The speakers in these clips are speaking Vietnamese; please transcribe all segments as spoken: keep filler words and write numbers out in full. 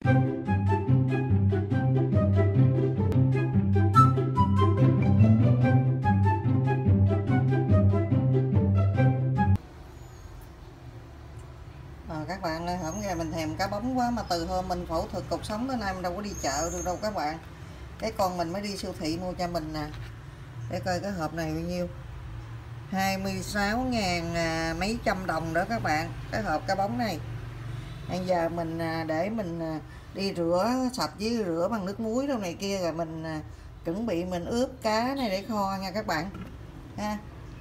Các bạn ơi, hổng nghe mình thèm cá bóng quá, mà từ hôm mình phẫu thuật cột sống tới nay mình đâu có đi chợ được đâu các bạn. Cái con mình mới đi siêu thị mua cho mình nè. Để coi cái hộp này bao nhiêu. hai mươi sáu ngàn à, mấy trăm đồng đó các bạn, cái hộp cá bóng này. Bây giờ mình à, để mình à, đi rửa sạch với rửa bằng nước muối đâu này kia, rồi mình à, chuẩn bị mình ướp cá này để kho nha các bạn ha.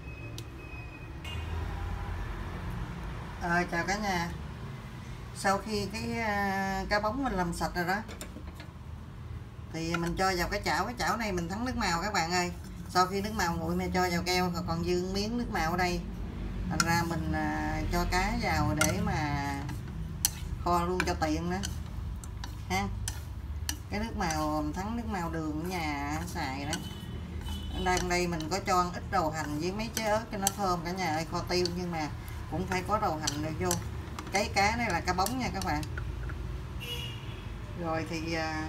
Rồi chào cả nhà. Sau khi cái uh, cá bóng mình làm sạch rồi đó thì mình cho vào cái chảo. Cái chảo này mình thắng nước màu các bạn ơi. Sau khi nước màu nguội mình cho vào keo, còn dư miếng nước màu ở đây, thành ra mình uh, cho cá vào để mà kho luôn cho tiện nữa ha. Cái nước màu thắng nước màu đường ở nhà xài đó. Đang đây mình có cho ít đầu hành với mấy trái ớt cho nó thơm cả nhà ơi. Kho tiêu nhưng mà cũng phải có đầu hành được vô. Cái cá này là cá bóng nha các bạn. Rồi thì à,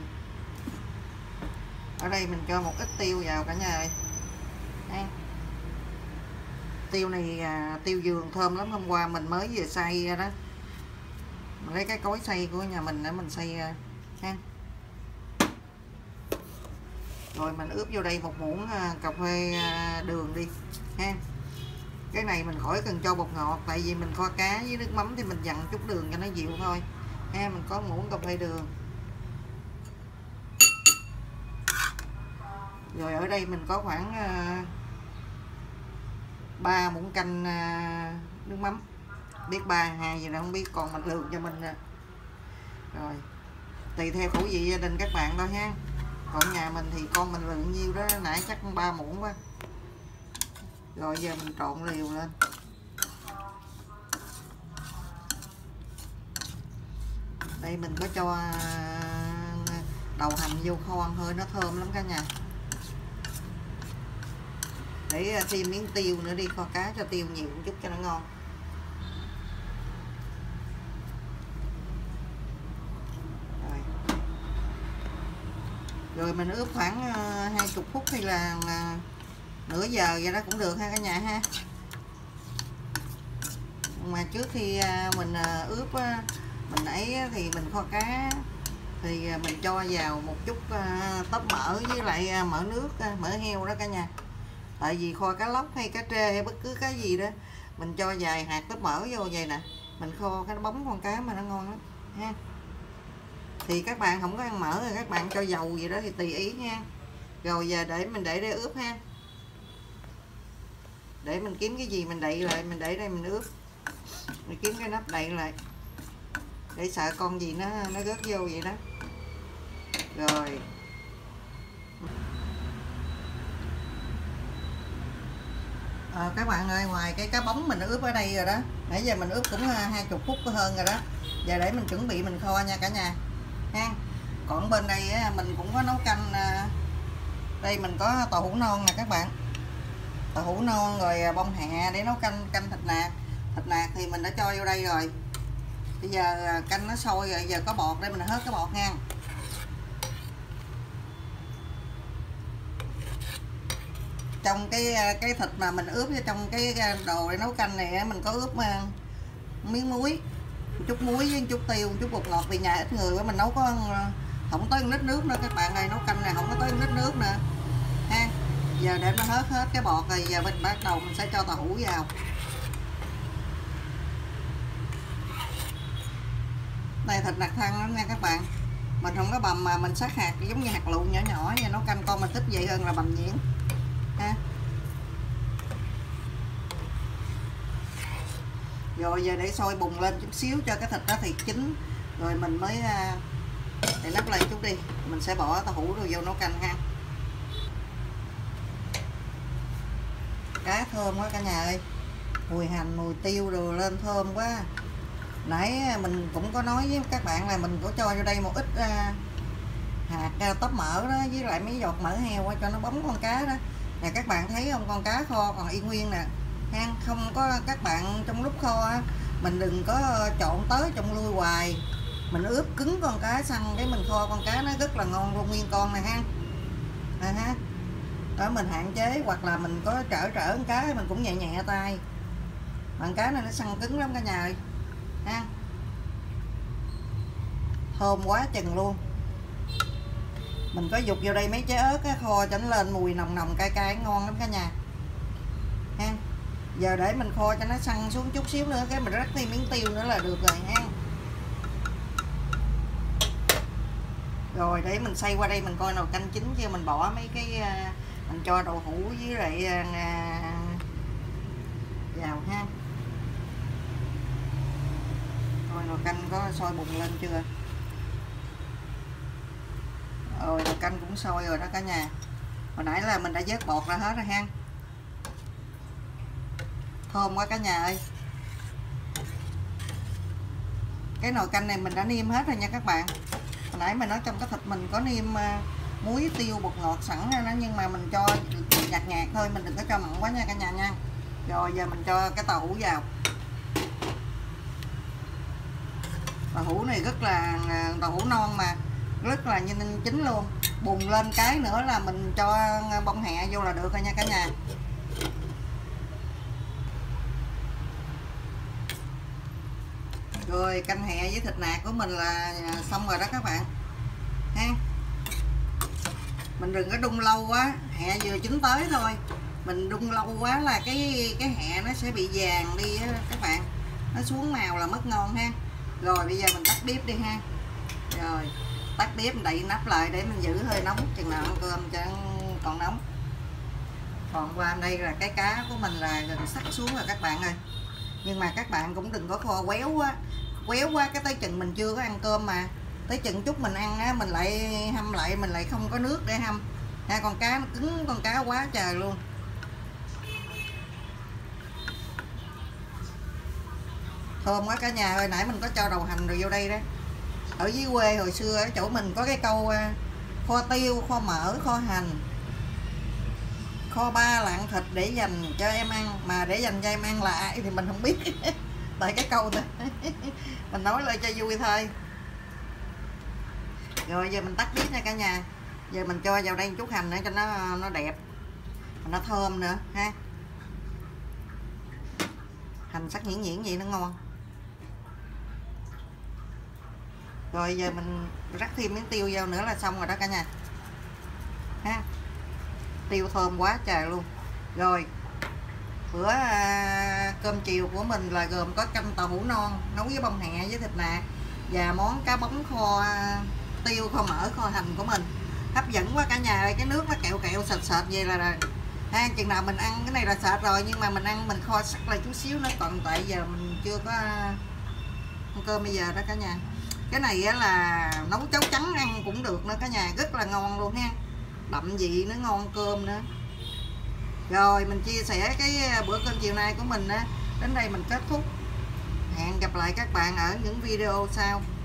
ở đây mình cho một ít tiêu vào cả nhà ơi. À, tiêu này à, tiêu vườn thơm lắm, hôm qua mình mới vừa xay ra đó. Mình lấy cái cối xay của nhà mình để mình xay ha. À. Rồi mình ướp vô đây một muỗng à, cà phê à, đường đi ha. Cái này mình khỏi cần cho bột ngọt, tại vì mình kho cá với nước mắm thì mình dặn chút đường cho nó dịu thôi ha. Mình có muỗng cà phê đường. Rồi ở đây mình có khoảng uh, ba muỗng canh uh, nước mắm. Biết ba hai gì đâu không biết, còn mình lường cho mình nè. Rồi tùy theo khẩu vị gia đình các bạn thôi ha. Còn nhà mình thì con mình lượng nhiêu đó, nãy chắc ba muỗng quá. Rồi giờ mình trộn liều lên. Đây mình có cho đầu hành vô kho hơi nó thơm lắm cả nhà. Để thêm miếng tiêu nữa đi, kho cá cho tiêu nhiều một chút cho nó ngon. Rồi, Rồi mình ướp khoảng hai mươi phút hay là nửa giờ vậy đó cũng được ha cả nhà ha. Mà trước khi mình ướp mình ấy thì mình kho cá thì mình cho vào một chút tóp mỡ với lại mỡ nước, mỡ heo đó cả nhà. Tại vì kho cá lóc hay cá trê hay bất cứ cái gì đó mình cho vài hạt tóp mỡ vô vậy nè, mình kho cái bóng con cá mà nó ngon lắm ha. Thì các bạn không có ăn mỡ thì các bạn cho dầu gì đó thì tùy ý nha. Rồi giờ để mình để đây ướp ha. Để mình kiếm cái gì mình đậy lại, mình để đây mình ướp. Mình kiếm cái nắp đậy lại để sợ con gì nó nó rớt vô vậy đó. Rồi à, các bạn ơi, ngoài cái cá bóng mình ướp ở đây rồi đó, nãy giờ mình ướp cũng hai mươi phút có hơn rồi đó. Giờ để mình chuẩn bị mình kho nha cả nhà ha. Còn bên đây mình cũng có nấu canh. Đây mình có tàu hũ non nè các bạn, tàu hũ non rồi bông hẹ để nấu canh canh thịt nạc. Thịt nạc thì mình đã cho vô đây rồi. Bây giờ canh nó sôi rồi, giờ có bọt đây mình hớt cái bọt nha. Trong cái cái thịt mà mình ướp trong cái đồ để nấu canh này mình có ướp miếng muối, một chút muối với một chút tiêu, một chút bột ngọt, vì nhà ít người mình nấu có không tới một lít nước nữa các bạn ơi. Nấu canh này không có tới một lít nước nữa ha. Giờ để nó hớt hết cái bọt rồi, giờ mình bắt đầu mình sẽ cho tàu hũ vào. Đây thịt nạc thăn lắm nha các bạn. Mình không có bằm mà mình sát hạt giống như hạt lựu nhỏ nhỏ nha. Nấu canh con mình thích vậy hơn là bằm nhuyễn ha. Rồi giờ để sôi bùng lên chút xíu cho cái thịt đó thì chín. Rồi mình mới để nắp lại chút đi. Mình sẽ bỏ tàu hũ rồi vô nấu canh ha. Cá thơm quá cả nhà ơi. Mùi hành, mùi tiêu rồi lên thơm quá. Nãy mình cũng có nói với các bạn là mình có cho vô đây một ít uh, hạt uh, tóp mỡ đó, với lại mấy giọt mỡ heo cho nó bóng con cá đó. Nè các bạn thấy không, con cá kho còn y nguyên nè ha. Không có các bạn trong lúc kho mình đừng có trộn tới trộn lui hoài mình ướp cứng con cá săn cái mình kho con cá nó rất là ngon luôn, nguyên con này ha. À, ha. Đó mình hạn chế, hoặc là mình có trở trở con cá mình cũng nhẹ nhẹ tay. Con cá này nó săn cứng lắm cả nhà ơi ha. Thơm quá chừng luôn. Mình có dục vô đây mấy trái ớt á, kho cho nó lên mùi nồng nồng cay cay ngon lắm cả nhà ha. Giờ để mình kho cho nó săn xuống chút xíu nữa cái mình rắc thêm miếng tiêu nữa là được rồi ha. Rồi để mình xay qua đây mình coi nồi canh chín chưa, mình bỏ mấy cái mình cho đậu hũ với lại vào ha. Coi nồi canh có sôi bùng lên chưa. Rồi nồi canh cũng sôi rồi đó cả nhà. Hồi nãy là mình đã vớt bọt ra hết rồi ha. Thơm quá cả nhà ơi. Cái nồi canh này mình đã nêm hết rồi nha các bạn. Hồi nãy mình nói trong cái thịt mình có nêm muối, tiêu, bột ngọt sẵn ra đó, nhưng mà mình cho nhạt nhạt thôi, mình đừng có cho mặn quá nha cả nhà nha. Rồi giờ mình cho cái tàu hũ vào. Tàu hũ này rất là tàu hũ non mà rất là nhanh chín luôn. Bùng lên cái nữa là mình cho bông hẹ vô là được rồi nha cả nhà. Rồi canh hẹ với thịt nạc của mình là xong rồi đó các bạn ha. Mình đừng có đun lâu quá, hẹ vừa chín tới thôi. Mình đun lâu quá là cái cái hẹ nó sẽ bị vàng đi á các bạn, nó xuống màu là mất ngon ha. Rồi bây giờ mình tắt bếp đi ha. Rồi tắt bếp mình đậy nắp lại để mình giữ hơi nóng chừng nào ăn cơm cho còn nóng. Còn qua đây là cái cá của mình là gần sắc xuống rồi các bạn ơi. Nhưng mà các bạn cũng đừng có kho quéo quá, quéo quá cái tới chừng mình chưa có ăn cơm mà tới chừng chút mình ăn á mình lại hâm lại, mình lại không có nước để hâm ha. Con cá nó cứng, con cá quá trời luôn. Thơm quá cả nhà ơi. Nãy mình có cho đầu hành rồi vô đây đó. Ở dưới quê hồi xưa ở chỗ mình có cái câu kho tiêu, kho mỡ, kho hành, kho ba lạng thịt để dành cho em ăn, mà để dành cho em ăn là ai thì mình không biết. Tại cái câu này mình nói lại cho vui thôi. Rồi giờ mình tắt bếp nha cả nhà. Giờ mình cho vào đây một chút hành nữa cho nó nó đẹp, nó thơm nữa ha. Hành sắc nhuyễn nhuyễn vậy nó ngon. Rồi giờ mình rắc thêm miếng tiêu vào nữa là xong rồi đó cả nhà ha. Tiêu thơm quá trời luôn. Rồi bữa à, cơm chiều của mình là gồm có canh tàu hũ non nấu với bông hẹ với thịt nạc và món cá bóng kho à, tiêu, kho mỡ, kho hành của mình. Hấp dẫn quá cả nhà ơi. Cái nước nó kẹo kẹo sệt sệt vậy là, là ha. Chừng nào mình ăn cái này là sệt rồi, nhưng mà mình ăn mình kho sắc lại chút xíu nữa, còn tại giờ mình chưa có ăn cơm bây giờ đó cả nhà. Cái này á là nấu cháo trắng ăn cũng được nữa cả nhà, rất là ngon luôn ha. Đậm vị nó ngon cơm nữa. Rồi mình chia sẻ cái bữa cơm chiều nay của mình á đến đây mình kết thúc. Hẹn gặp lại các bạn ở những video sau.